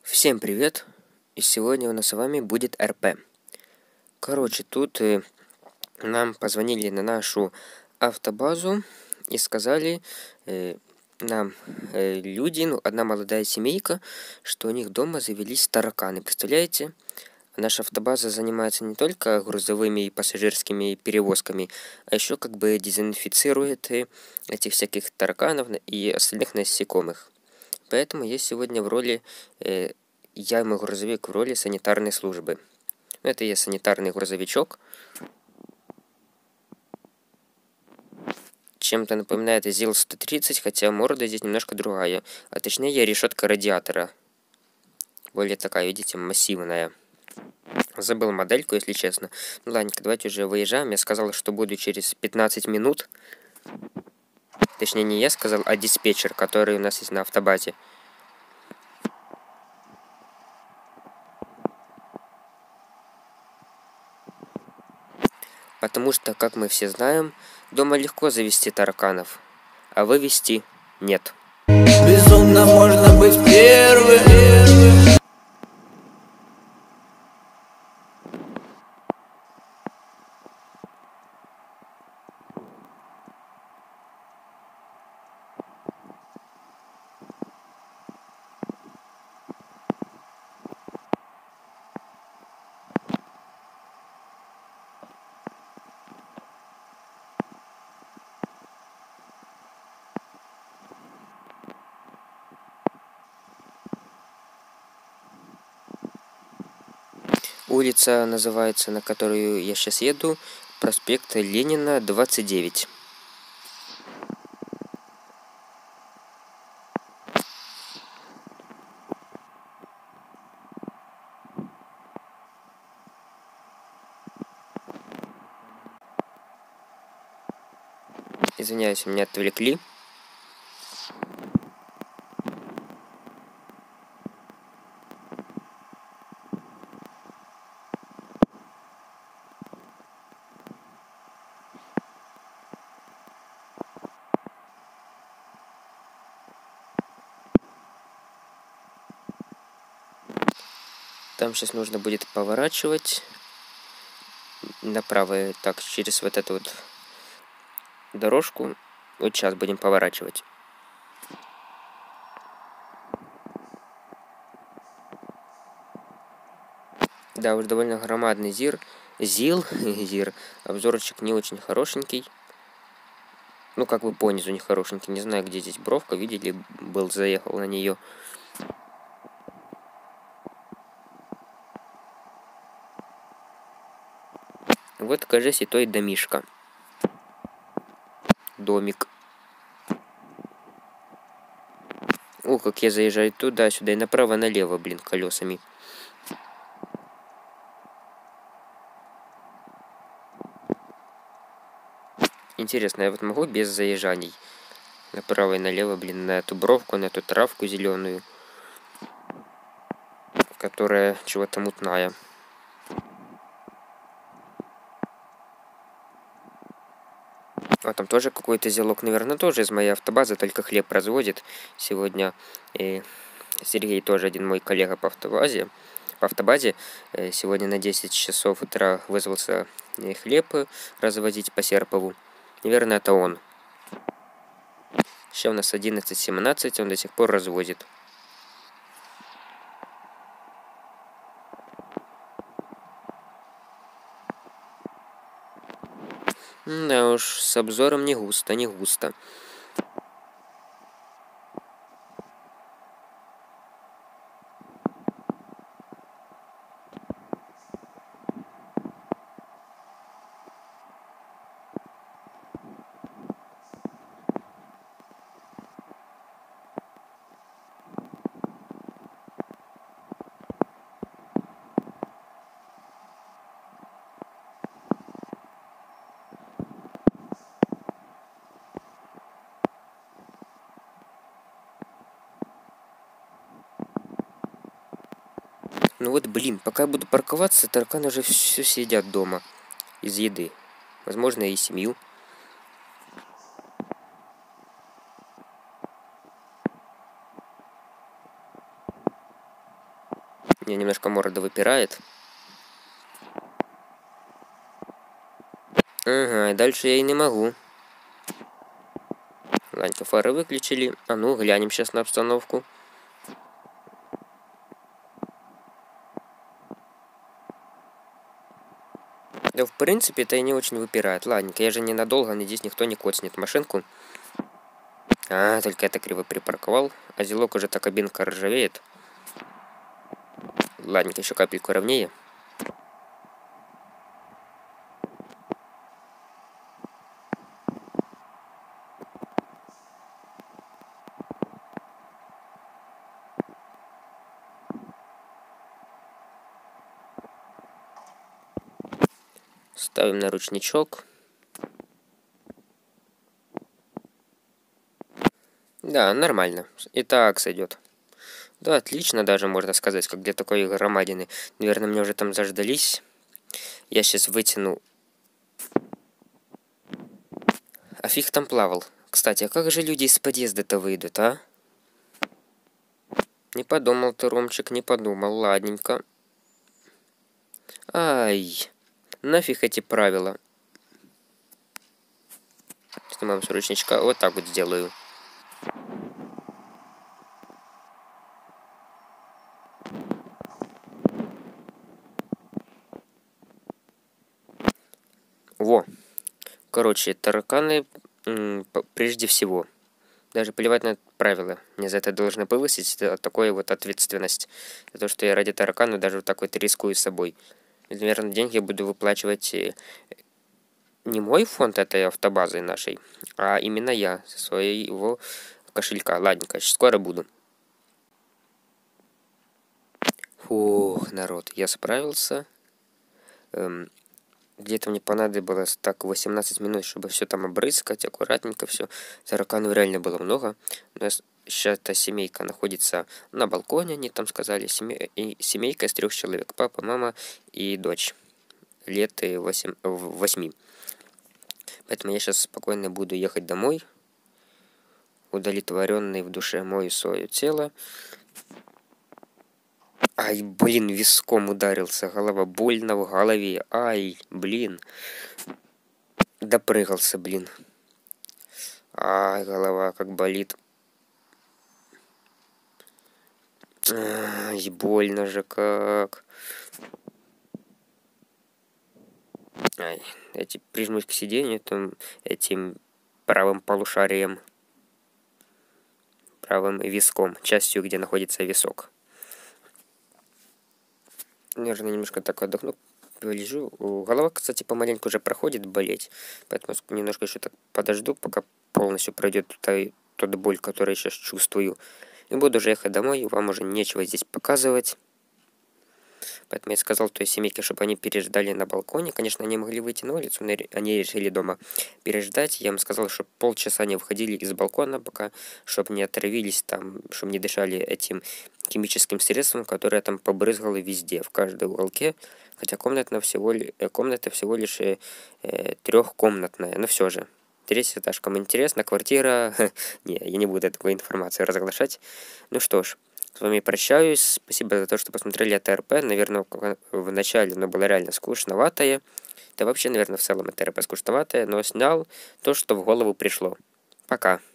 Всем привет! И сегодня у нас с вами будет РП. Короче, тут нам позвонили на нашу автобазу и сказали нам люди, одна молодая семейка, что у них дома завелись тараканы. Представляете? Наша автобаза занимается не только грузовыми и пассажирскими перевозками, а еще как бы дезинфицирует этих всяких тараканов и остальных насекомых. Поэтому я сегодня в роли, я мой грузовик в роли санитарной службы. Это я санитарный грузовичок. Чем-то напоминает ЗИЛ-130, хотя морда здесь немножко другая. А точнее решетка радиатора. Более такая, видите, массивная. Забыл модельку, если честно. Ну ладненько, давайте уже выезжаем. Я сказал, что буду через 15 минут. Точнее, не я сказал, а диспетчер, который у нас есть на автобазе. Потому что, как мы все знаем, дома легко завести тараканов, а вывести нет. Безумно можно быть первым. Улица называется, на которую я сейчас еду, проспект Ленина, 29. Извиняюсь, меня отвлекли. Там сейчас нужно будет поворачивать направо, так, через вот эту вот дорожку. Вот сейчас будем поворачивать. Да, уж довольно громадный ЗИЛ. Обзорчик не очень хорошенький. Ну, как бы по низу не хорошенький. Не знаю, где здесь бровка. Видели, заехал на нее. Вот, кажется, и той домишка. Домик. О, как я заезжаю туда-сюда и направо-налево, блин, колесами. Интересно, я вот могу без заезжаний направо и налево, блин, на эту бровку, на эту травку зеленую, которая чего-то мутная. А там тоже какой-то зелок, наверное, тоже из моей автобазы, только хлеб разводит. Сегодня Сергей тоже один мой коллега по автобазе. Сегодня на 10 часов утра вызвался хлеб развозить по Серпову. Наверное, это он. Сейчас у нас 11:17, он до сих пор развозит. Да уж, с обзором не густо, не густо. Ну вот, блин, пока я буду парковаться, тараканы уже все съедят дома из еды. Возможно, и семью. Мне немножко морда выпирает. Ага, дальше я и не могу. Ладненько, фары выключили. А ну, глянем сейчас на обстановку. Да, в принципе, это и не очень выпирает. Ладненько, я же ненадолго, надеюсь, никто не коцнет машинку. А, только это криво припарковал. А зелок уже та кабинка ржавеет. Ладненько, еще капельку ровнее. Ставим на ручничок. Да, нормально. И так сойдет. Да, отлично даже, можно сказать, как для такой громадины. Наверное, мне уже там заждались. Я сейчас вытяну. А фиг там плавал. Кстати, а как же люди из подъезда-то выйдут, а? Не подумал ты, Ромчик, не подумал. Ладненько. Ай, нафиг эти правила. Снимаем с ручничка. Вот так вот сделаю. Во. Короче, тараканы прежде всего. Даже плевать на правила. Мне за это должны повысить такую вот ответственность. За то, что я ради таракана даже вот так вот рискую с собой. И, наверное, деньги буду выплачивать не мой фонд этой автобазы нашей, а именно я со своего кошелька. Ладненько, скоро буду. Фух, народ, я справился. Где-то мне понадобилось так 18 минут, чтобы все там обрыскать, аккуратненько все. Тараканов реально было много. У нас сейчас эта семейка находится на балконе, они там сказали. Семейка из 3 человек. Папа, мама и дочь. Лет 8. Поэтому я сейчас спокойно буду ехать домой. Удовлетворенный в душе мою свое тело. Ай, блин, виском ударился. Голова больно в голове. Ай, блин. Допрыгался, блин. Ай, голова как болит. Ай, больно же как. Ай, эти прижмусь к сиденью там, этим правым полушарием. Правым виском. Частью, где находится висок. Наверное, немножко так отдохну. Полежу. Голова, кстати, помаленьку уже проходит болеть. Поэтому немножко еще так подожду, пока полностью пройдет тот боль, которую я сейчас чувствую. И буду уже ехать домой. Вам уже нечего здесь показывать. Поэтому я сказал той семейке, чтобы они переждали на балконе. Конечно, они могли выйти на улицу, но они решили дома переждать. Я им сказал, чтобы полчаса не выходили из балкона, пока, чтобы не отравились там, чтобы не дышали этим химическим средством, которое я там побрызгало везде, в каждом уголке. Хотя комната всего лишь трехкомнатная, но все же. 3-й этаж, кому интересно, квартира... Не, я не буду такой информации разглашать. Ну что ж. С вами прощаюсь. Спасибо за то, что посмотрели это РП. Наверное, в начале оно было реально скучноватое. Да вообще, наверное, в целом это РП скучноватое. Но снял то, что в голову пришло. Пока.